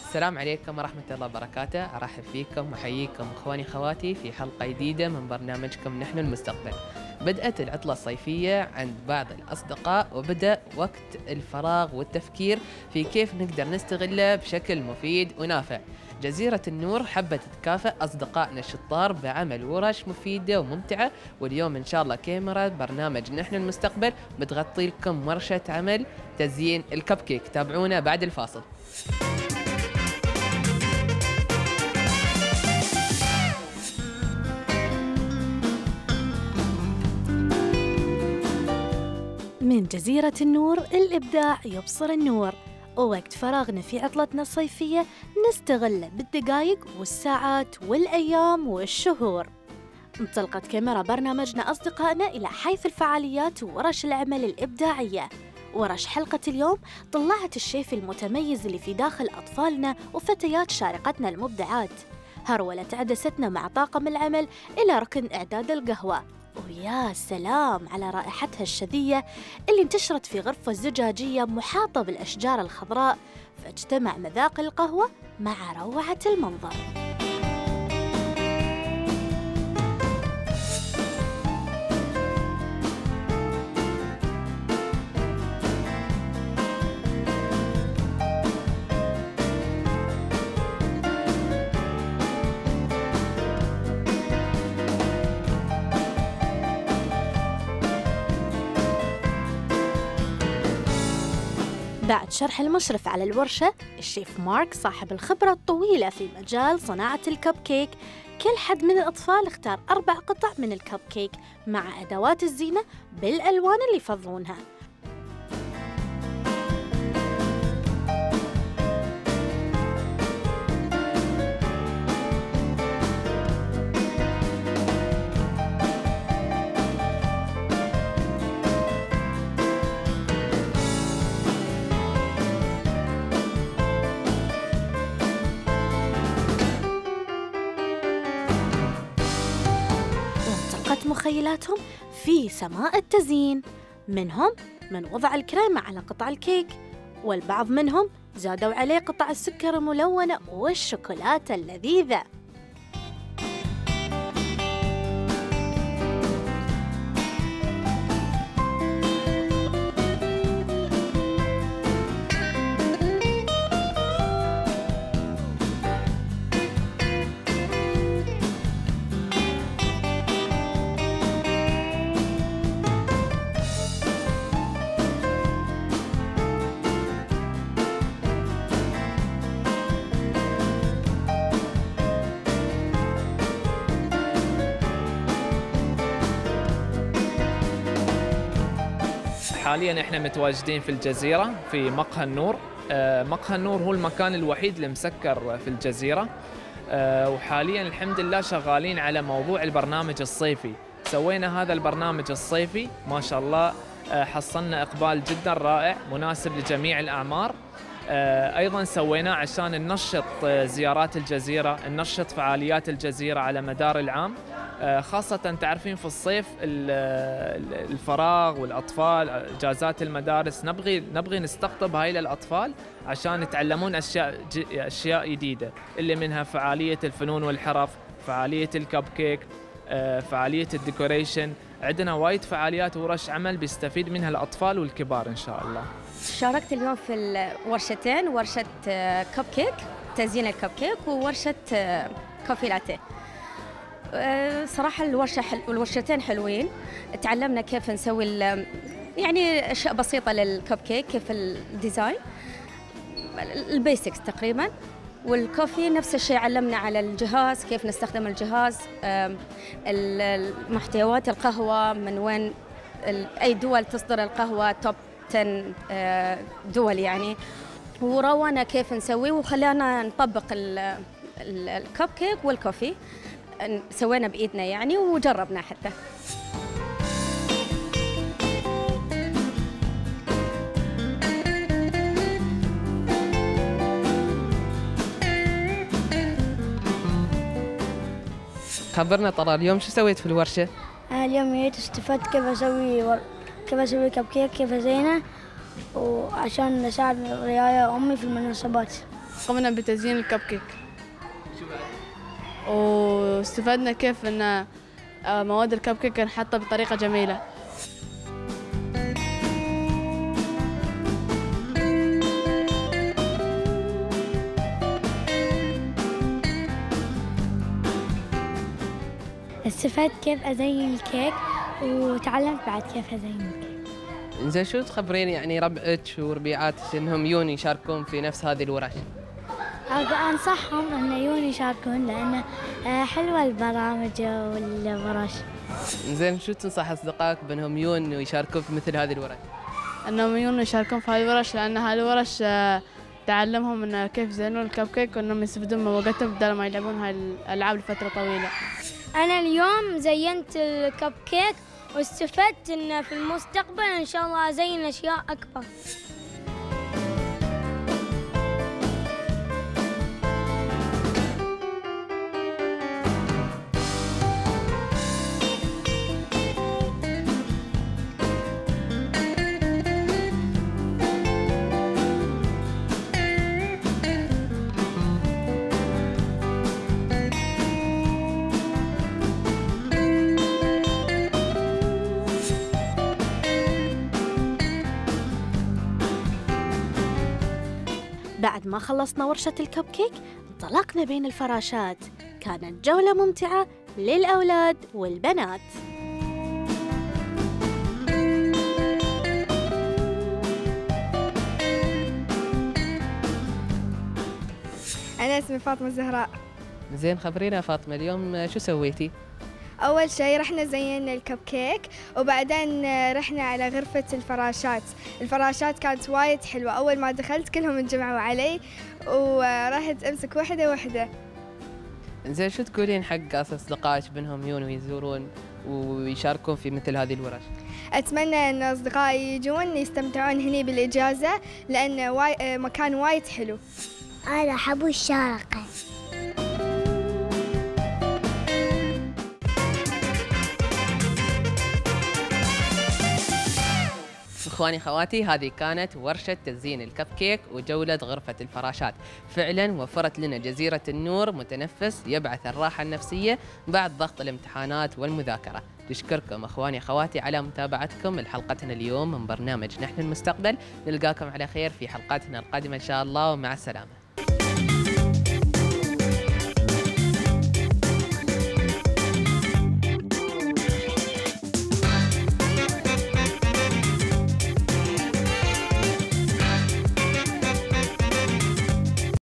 السلام عليكم ورحمة الله وبركاته، أرحب فيكم وأحييكم إخواني خواتي في حلقة جديدة من برنامجكم نحن المستقبل. بدأت العطلة الصيفية عند بعض الأصدقاء وبدأ وقت الفراغ والتفكير في كيف نقدر نستغله بشكل مفيد ونافع. جزيرة النور حبت تكافئ أصدقائنا الشطار بعمل ورش مفيدة وممتعة، واليوم إن شاء الله كاميرا برنامج نحن المستقبل بتغطي لكم ورشة عمل تزيين الكب كيك. تابعونا بعد الفاصل. من جزيرة النور الإبداع يبصر النور، ووقت فراغنا في عطلتنا الصيفية نستغله بالدقايق والساعات والأيام والشهور. انطلقت كاميرا برنامجنا أصدقائنا إلى حيث الفعاليات وورش العمل الإبداعية. ورش حلقة اليوم طلعت الشيف المتميز اللي في داخل أطفالنا وفتيات شارقتنا المبدعات. هرولت عدستنا مع طاقم العمل إلى ركن إعداد القهوة، ويا سلام على رائحتها الشذية اللي انتشرت في غرفة زجاجية محاطة بالأشجار الخضراء، فاجتمع مذاق القهوة مع روعة المنظر. بعد شرح المشرف على الورشة الشيف مارك صاحب الخبرة الطويلة في مجال صناعة الكب كيك، كل حد من الأطفال اختار 4 قطع من الكب كيك مع أدوات الزينة بالألوان اللي يفضلونها. مخيلاتهم في سماء التزيين، منهم من وضع الكريمة على قطع الكيك، والبعض منهم زادوا عليه قطع السكر الملونة والشوكولاتة اللذيذة. حالياً احنا متواجدين في الجزيرة في مقهى النور. مقهى النور هو المكان الوحيد اللي مسكر في الجزيرة، وحالياً الحمد لله شغالين على موضوع البرنامج الصيفي. سوينا هذا البرنامج الصيفي ما شاء الله، حصلنا إقبال جداً رائع مناسب لجميع الأعمار. أيضاً سويناه عشان ننشط زيارات الجزيرة، ننشط فعاليات الجزيرة على مدار العام، خاصة تعرفين في الصيف الفراغ والأطفال، إجازات المدارس، نبغي نستقطب هاي الأطفال عشان يتعلمون أشياء جديدة، اللي منها فعالية الفنون والحرف، فعالية الكب كيك، فعالية الديكوريشن. عندنا وايد فعاليات ورش عمل بيستفيد منها الأطفال والكبار إن شاء الله. شاركت اليوم في الورشتين، ورشة كب كيك تزيين الكب كيك وورشة كوفي لاتيه. صراحة الورشتين حلوين. تعلمنا كيف نسوي يعني أشياء بسيطة للكب كيك، كيف الديزاين البيسكس تقريبا، والكوفي نفس الشيء علمنا على الجهاز كيف نستخدم الجهاز، محتويات القهوة من وين أي دول تصدر القهوة، توب 10 دول يعني، ورونا كيف نسوي وخلانا نطبق الكب كيك والكوفي. سوينا بإيدنا يعني وجربنا حتى. خبرنا طلال، اليوم شو سويت في الورشة؟ اليوم جيت استفدت كيف أسوي كب كيك، كيف أزينه، وعشان أساعد رياية أمي في المناسبات. قمنا بتزيين الكب كيك، واستفدنا كيف أن مواد الكب كيك نحطها بطريقة جميلة. استفدت كيف أزين الكيك وتعلمت بعد كيف أزين الكيك. زين شو تخبرين يعني ربعك وربيعاتك انهم يجون يشاركون في نفس هذه الورش؟ أنصحهم أن يجون يشاركون لأن حلوة البرامج والورش. زين شو تنصح اصدقائك بانهم يجون ويشاركون في مثل هذه الورش؟ أنهم يجون يشاركون في هذه الورش لأن هذه الورش تعلمهم أن كيف يزينون الكب كيك وأنهم يستفيدون من وقتهم بدل ما يلعبون هاي الألعاب لفترة طويلة. أنا اليوم زينت الكب كيك واستفدت إن في المستقبل إن شاء الله أزين أشياء أكبر. بعد ما خلصنا ورشة الكب كيك انطلقنا بين الفراشات. كانت جولة ممتعة للأولاد والبنات. أنا اسمي فاطمة الزهراء. زين خبرينا فاطمة اليوم شو سويتي؟ أول شيء رحنا زينا الكب كيك وبعدين رحنا على غرفة الفراشات. الفراشات كانت وايد حلوة، أول ما دخلت كلهم انجمعوا علي ورحت أمسك واحدة واحدة. زين شو تقولين حق أصدقائك بأنهم يجون ويزورون ويشاركون في مثل هذه الورش؟ أتمنى أن أصدقائي يجون يستمتعون هني بالإجازة لأن مكان وايد حلو. أنا أحب الشارقة. اخواني خواتي، هذه كانت ورشة تزيين الكب كيك وجولة غرفة الفراشات. فعلا وفرت لنا جزيرة النور متنفس يبعث الراحة النفسية بعد ضغط الامتحانات والمذاكرة. نشكركم اخواني خواتي على متابعتكم لحلقتنا اليوم من برنامج نحن المستقبل. نلقاكم على خير في حلقاتنا القادمة ان شاء الله، ومع السلامة.